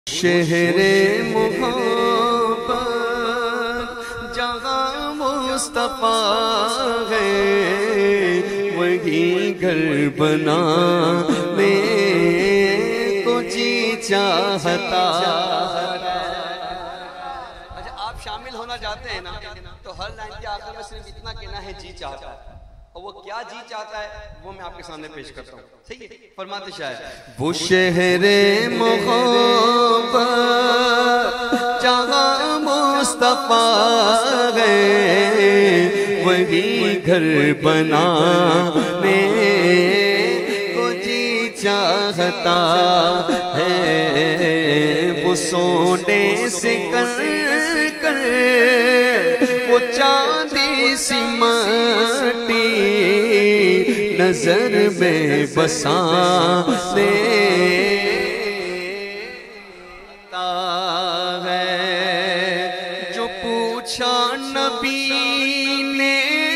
شہر محبت جہاں مصطفیٰ ہے وہی گھر بنانے کو جی چاہتا۔ اچھا آپ شامل ہونا چاہتے ہیں نا تو ہر لائن کے آخر میں صرف اتنا کہنا ہے جی چاہتا ہے، اور وہ کیا جی چاہتا ہے وہ میں آپ کے سامنے پیش کرتا ہوں، صحیح ہے؟ فرماتے شاعر وہ شہر محبت جہاں مصطفیٰ ہے وہی گھر بنانے کو جی چاہتا ہے، وہ سونے سے کر وہ چاندی سی مٹی نظر میں بسانے ہے۔ جو پوچھا نبی نے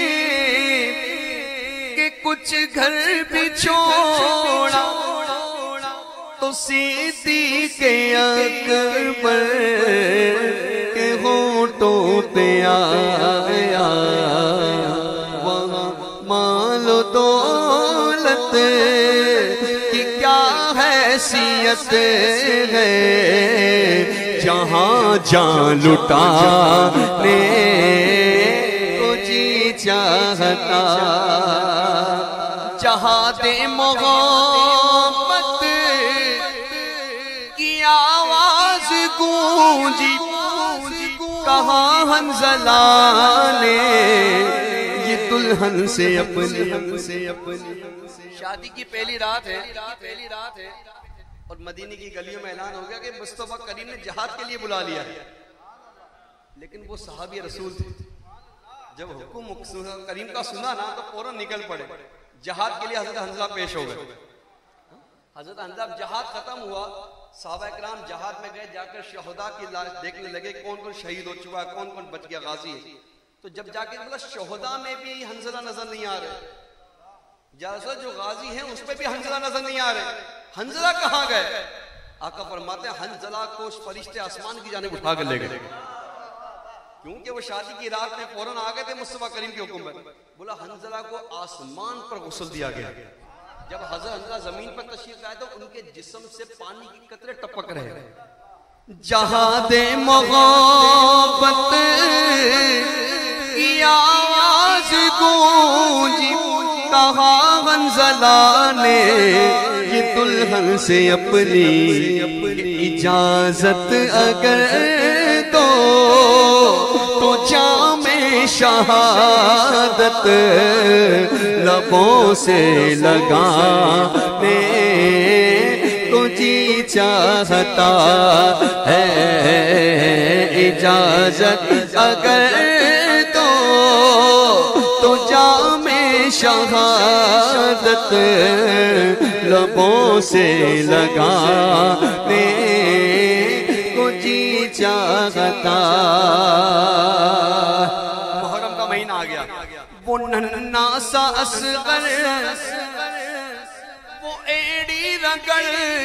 کہ کچھ گھر بھی چھوڑا تو صدیق اکبر کے ہونٹوں پہ آیا، وہاں مال و دولت کی کیا حیثیت ہے، جہاں جان لٹانے کو جی چاہتا۔ جہاد محبت کی آواز گونجی، کہاں حنظلہ نے یہ دلہن سے اپنی شادی کی پہلی رات ہے اور مدینے کی گلیوں میں اعلان ہو گیا کہ مصطفیٰ کریم نے جہاد کے لیے بلا لیا ہے، لیکن وہ صحابی رسول تھے، جب حکم کریم کا سنا نا تو فوراً نکل پڑے جہاد کے لیے۔ حضرت حنظلہ پیش ہو گئے، حضرت حنظلہ جہاد ختم ہوا، صحابہ اکرام جہاد میں گئے، جا کر شہداء کی لاش دیکھنے لگے، کون کون شہید ہو چکا ہے، کون کون بچ گیا غازی ہے۔ تو جب جا کے بولا شہداء میں بھی حنظلہ نظر نہیں آ رہے، جیسا جو غازی ہیں اس پہ بھی حنظلہ نظر نہیں آ رہے، حنظلہ کہاں گئے؟ آقا فرماتے ہیں حنظلہ کو فرشتے آسمان کی جانب اٹھا کر لے گئے، کیونکہ وہ شادی کی رات میں فوراً آ گئے تھے مصطفیٰ کریم کے حکم پر۔ بولا حنظلہ کو آسمان پر غسل دیا گیا۔ جب حضرت حنظلہ زمین پر تشریف لائے تو ان کے جسم سے پانی کی قطرے ٹپک رہے۔ جہاد محبت کی آواز گونجی، کہا حنظلہ نے یہ دلہن سے اپنی اجازت اگر دو تو جام شہادت لبوں سے لگانے کو جی چاہتا ہے، اجازت اگر دو تو جام شہادت لبوں سے لگانے کو جی چاہتا۔ محرم کا مہینہ آ گیا، وہ ننھا سا اصغر وہ ایڑی رگڑ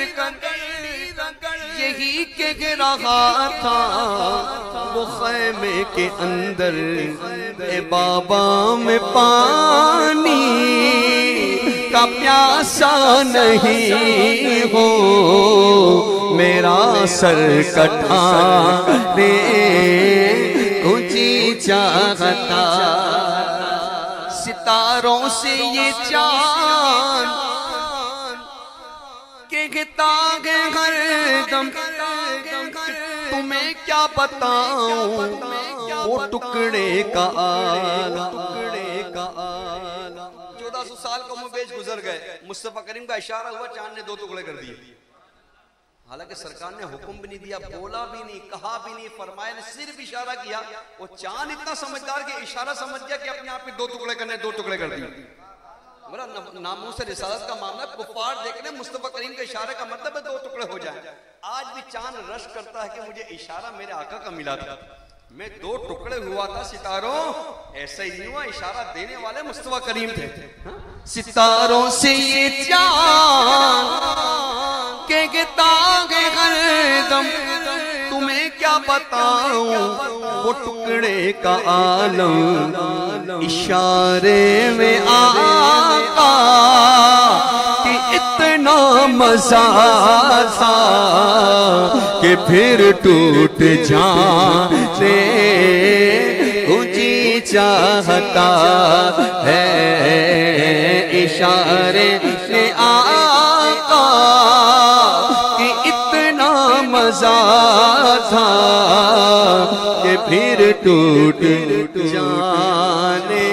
یہی کہہ رہا تھا، وہ خیمے کے اندر اے بابا میں پانی کا پیاسا نہیں ہو، میرا سر کٹانے کو جی چاہتا۔ ستاروں سے یہ چاند کہتا ہے ہر دم، تمہیں کیا بتاؤں وہ ٹکڑے کا عالم۔ 1400 سال کا مبیج گزر گئے، مصطفیٰ کریم کا اشارہ ہوا، چاند نے 2 ٹکڑے کر دیے۔ حالانکہ سرکار نے حکم بھی نہیں دیا، بولا بھی نہیں، کہا بھی نہیں، فرمایا نے صرف اشارہ کیا۔ وہ چاند اتنا سمجھدار کہ اشارہ سمجھ گیا کہ اپنے آپ پہ 2 ٹکڑے کرنے، 2 ٹکڑے کر دیے۔ ناموس رسالت کا معاملہ، کفار دیکھ رہے مصطفیٰ کریم کے اشارے کا مطلب ہے 2 ٹکڑے ہو جائیں۔ آج بھی چاند رش کرتا ہے کہ مجھے اشارہ میرے آقا کا ملا تھا، میں 2 ٹکڑے ہوا تھا ستاروں، ایسا ہی نہیں ہوا، اشارہ دینے والے مصطفیٰ کریم تھے۔ ستاروں سے یہ چاند کہتا ہے ہر دم تمہیں کیا بتاؤں وہ ٹکڑے کا عالم اشارے میں آقا کہ اتنا مزہ تھا کہ پھر ٹوٹ جانے جی چاہتا ہے اشارے میں آقا کہ اتنا مزہ تھا کہ پھر ٹوٹ جانے